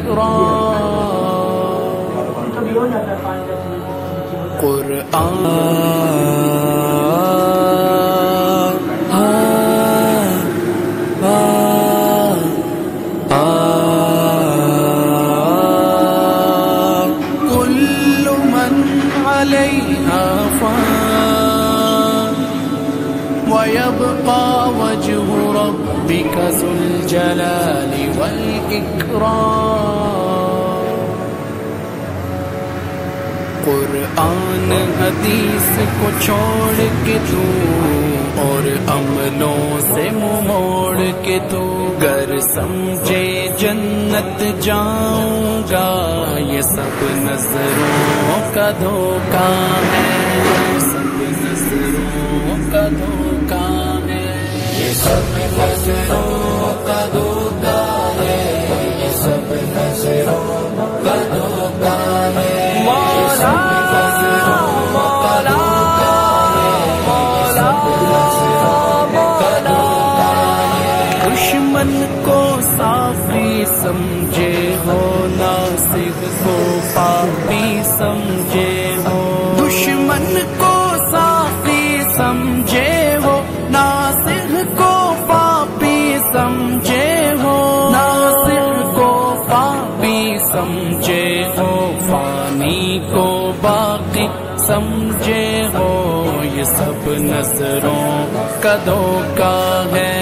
كل من عليها فان ويبقى وجه ربك ذو الجلال والإكرام. قرآن حدیث کو چھوڑ کے تو اور عملوں سے منہ موڑ کے تو گر سمجھے جنت جاؤں گا، یہ سب نظروں کا دھوکہ ہے، سب نظروں کا دھوکہ ہے، یہ سب نظروں کا دھوکہ ہے، یہ سب نظروں کا دھوکہ ہے. دشمن کو صافی سمجھے ہو، ناصح کو پاپی سمجھے ہو. دشمن کو صافی سمجھے ہو، ناصح کو پاپی سمجھے ہو. ناصح کو پاپی سمجھے ہو، فانی کو باقی سمجھے ہو. یہ سب نظروں کا دھوکہ ہے،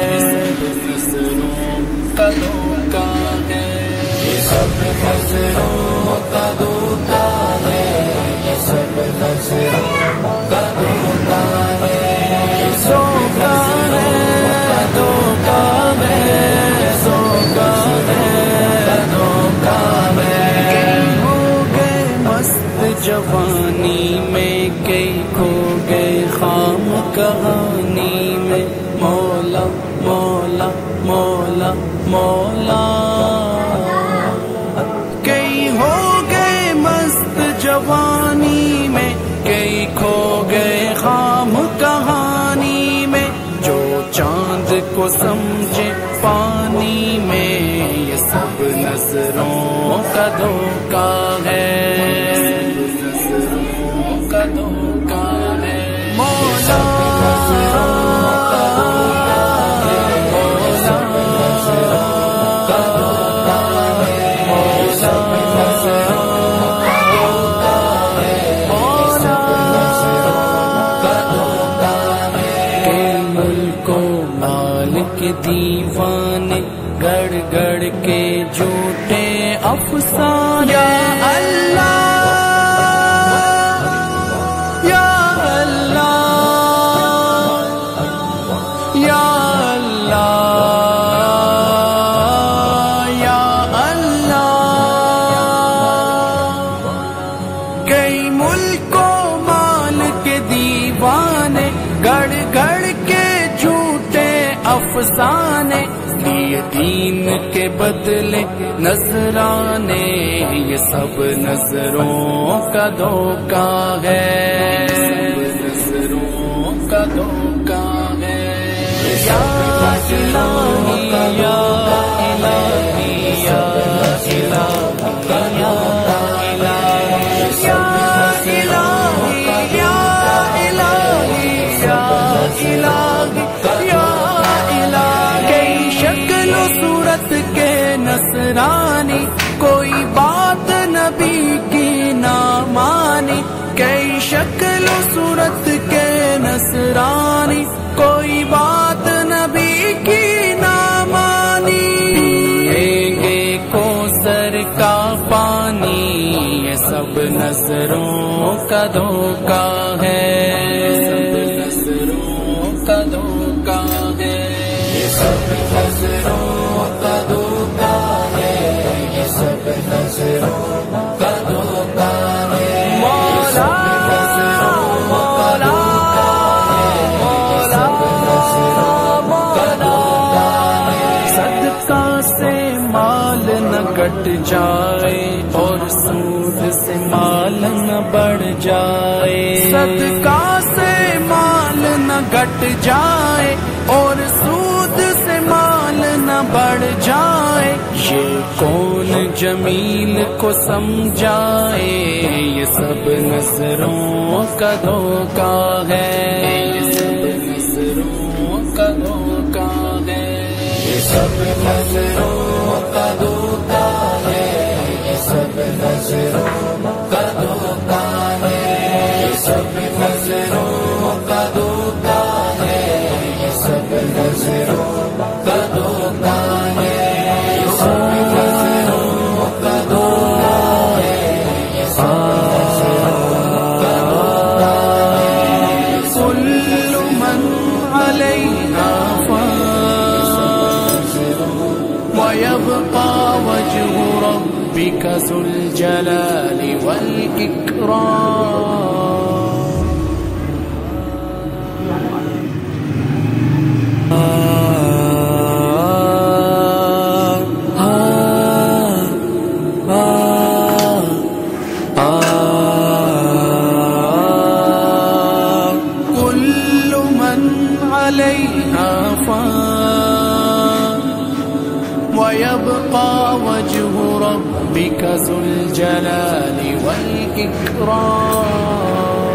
کا دھوکہ ہے، یہ سب نظروں کا دھوکہ ہے، یہ سب نظروں کا دھوکہ ہے. دھوکہ ہے، دھوکہ ہے، دھوکہ ہے، دھوکہ ہے. کئی ہو گئے مست جوانی میں، کئی کھو گئے خام کہانی میں. مولا مولا مولا مولا، کئی ہو گئے مست جوانی میں، کئی کھو گئے خام کہانی میں. جو چاند کو سمجھے پانی میں، یہ سب نظروں کا دھوکہ ہے، نظروں کا دھوکہ ہے. مولا کے دیوانے گڑ گڑ کے جھوٹے افسانے. یا اللہ یا اللہ یا اللہ یا اللہ. کئی ملک و مال کے دیوانے گڑ گڑ کے جھوٹے افسانے. لیے دین کے بدلے نذرانے، یہ سب نظروں کا دھوکہ ہے، نظروں کا دھوکہ ہے. یا الہی یا الہی یا الہی یا الہی یا الہی یا الہی یا الہی. کئی شکل و صورت کے نصرانی، کوئی بات نبی کی نہ مانی. کئی شکل و صورت کے نصرانی، کوئی بات نبی کی نہ مانی. پیئیں گے کوثر کا پانی، یہ سب نظروں کا دھوکہ ہے، سب نظروں کا دھوکہ ہے. یہ سب نظروں کا دھوکہ ہے، یہ سب نظروں کا دھوکہ ہے. مولا مولا مولا مولا. صدقہ سے مال نہ گٹ جائے اور سود سے مال نہ بڑھ جائے. صدقہ سے مال نہ گٹ جائے اور سود سے مال نہ بڑھ جائے، یہ کون جمیل کو سمجھائے، یہ سب نظروں کا دھوکہ ہے، یہ سب نظروں کا دھوکہ ہے، یہ سب نظروں کا دھوکہ ہے، یہ سب نظروں کا دھوکہ ہے، یہ سب نظروں کا دھوکہ ہے، یہ سب نظروں کا دھوکہ ہے، یہ سب نظروں کا دھوکہ ہے، یہ سب نظروں کا دھوکہ ہے، کل من علیہا فان ویبقى وجہ ربک ذو الجلال والإکرام۔ کل من علیہا فان ویبقى وجہ ربک ذو الجلال والإکرام۔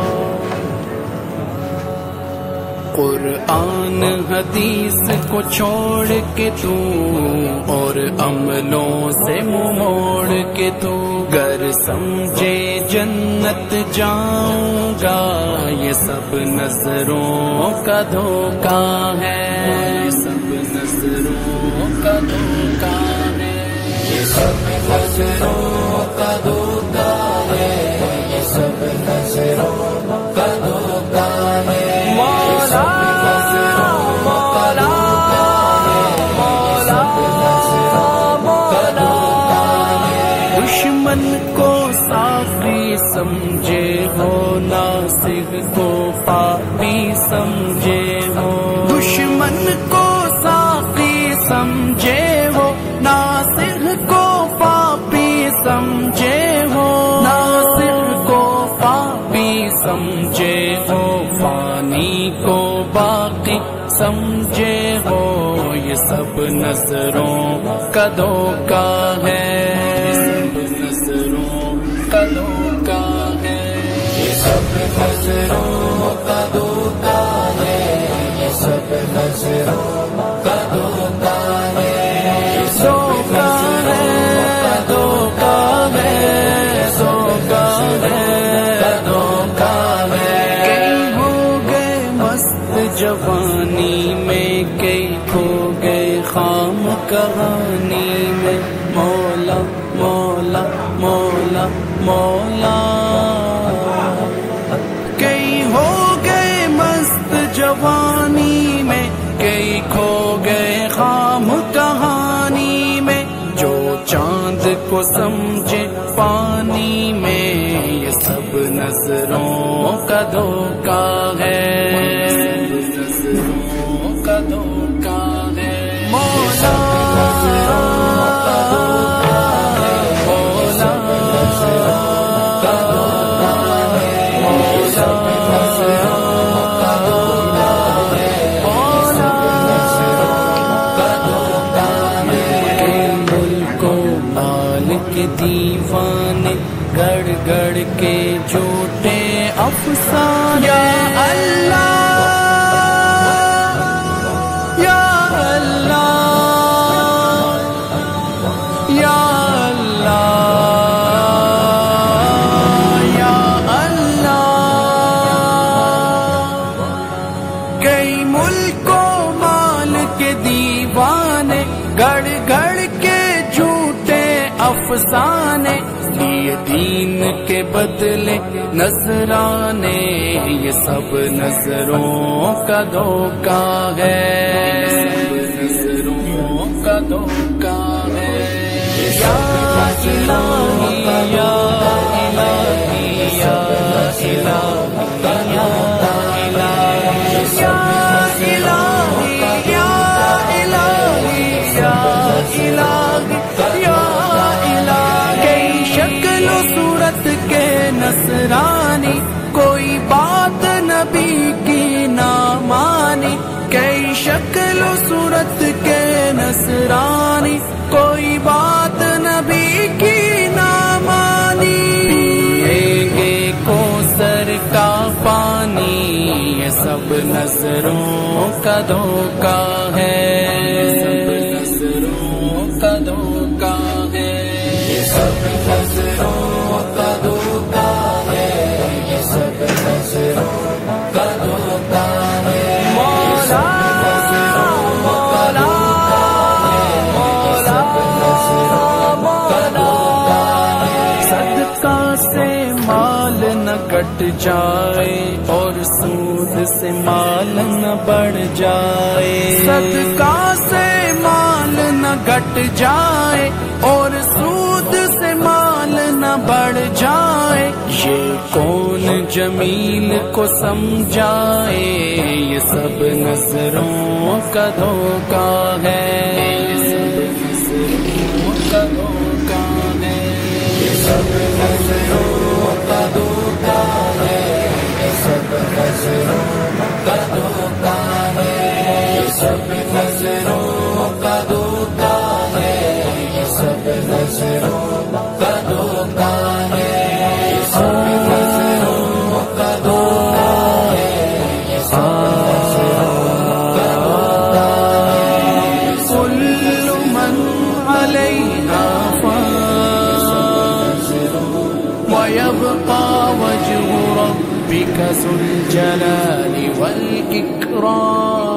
قرآن حدیث کو چھوڑ کے تو اور عملوں سے منہ موڑ کے تو گر سمجھے جنت جاؤں گا، یہ سب نظروں کا دھوکہ ہے، یہ سب نظروں کا دھوکہ ہے، یہ سب نظروں کا دھوکہ ہے، یہ سب نظروں کا دھوکہ ہے، مولا مولا مولا مولا۔ دشمن کو صافی سمجھے ہو، ناصح کو پاپی سمجھے ہو، دشمن کو صافی سمجھے ہو، ناصح کو پاپی سمجھے ہو، ناصح کو پاپی سمجھے ہو، فانی کو باقی سمجھے ہو، یہ سب نظروں کا دھوکہ ہے، یہ سب نظروں کا دھوکہ ہے، یہ سب نظروں کا دھوکہ ہے، یہ سب نظروں کا دھوکہ ہے، دھوکہ ہے، دھوکہ ہے، دھوکہ ہے، دھوکہ ہے۔ کئی ہو گئے مست جوانی میں، کئی کھو گئے خام کہانی میں، مولا مولا مولا مولا۔ کئی ہو گئے مست جوانی میں، کئی کھو گئے خام کہانی میں، جو چاند کو سمجھے پانی میں، یہ سب نظروں کا دھوکہ ہے، نظروں کا دھوکہ ہے، مولا دیوانے گڑ گڑ کے جھوٹے افسانے، یا اللہ یا اللہ یا اللہ یا اللہ۔ کئی ملک و مال کے دیوانے گڑ گڑ کے جھوٹے افسانے، لیے دین کے بدلے نذرانے، یہ سب نظروں کا دھوکہ ہے، نظروں کا دھوکہ ہے، یا الہی یا الہی یا الہی یا نصرانی، کوئی بات نبی کی نہ مانی، کئی شکل و صورت کے نصرانی کوئی بات نبی کی نہ مانی، پیئیں گے کوثر کا پانی، یہ سب نظروں کا دھوکہ ہے، سب نظروں کا دھوکہ ہے، یہ سب نظروں کا دھوکہ ہے، یہ سب نظروں کا دھوکہ ہے۔ مولا مولا مولا مولا، صدقہ سے مال نہ کٹ جائے اور سود سے مال نہ بڑھ جائے، صدقہ سے مال نہ گٹ جائے اور سود سے مال نہ بڑھ جائے، یہ کون جمیل کو سمجھائے، یہ سب نظروں کا دھوکہ ہے، یہ سب نظروں کا دھوکہ ہے، یہ سب نظروں کا دھوکہ ہے، یہ سب نظروں کا دھوکہ ہے، یہ سب نظروں کا دھوکہ ہے، یہ سب نظروں کا دھوکہ ہے، یہ سب نظروں کا دھوکہ ہے، یہ سب نظروں کا دھوکہ ہے۔ کل من علیہا فان ویبقى وجه ربك ذو الجلال والإكرام۔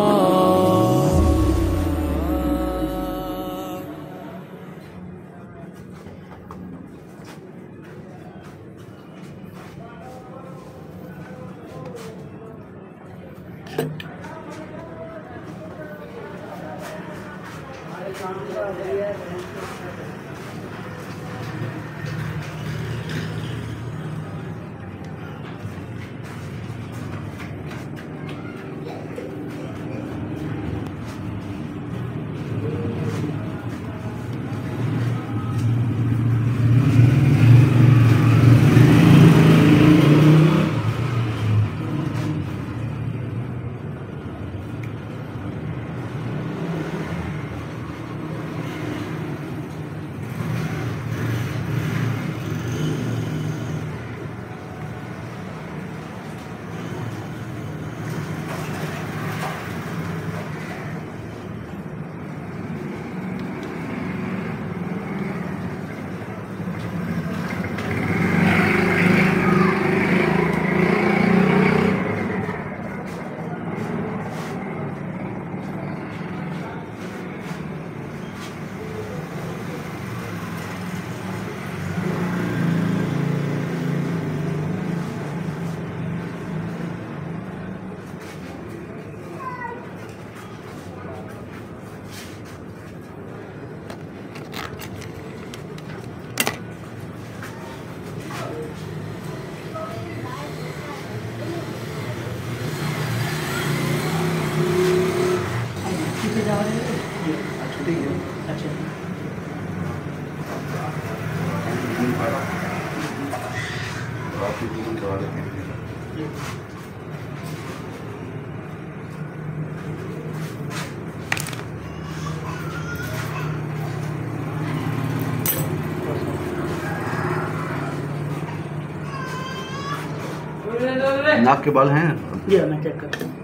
नाक के बाल हैं? ये मैं चेक करता हूँ।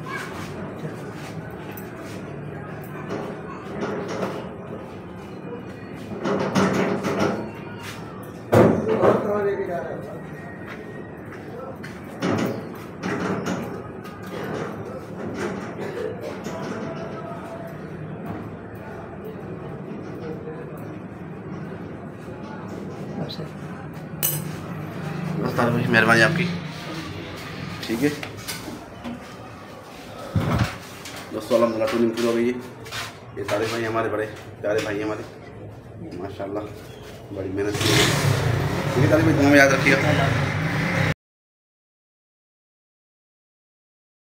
बस तारीफ भाई, मेहरबानी आपकी। ठीक है दोस्तों, अलहमदुलिल्लाह टूनिंग पूरी हो गई है। ये सारे भाई हमारे बड़े प्यारे भाई हमारे, माशाल्लाह बड़ी मेहनत की है। ठीक है तारीफ भाई, तुम्हें याद रखिएगा।